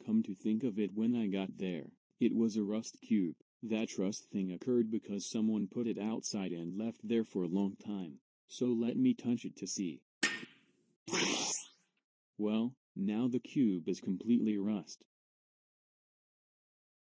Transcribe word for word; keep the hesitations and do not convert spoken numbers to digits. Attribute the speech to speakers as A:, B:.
A: come to think of it, when I got there, it was a rust cube. That rust thing occurred because someone put it outside and left there for a long time. So let me touch it to see. Well, now the cube is completely rust.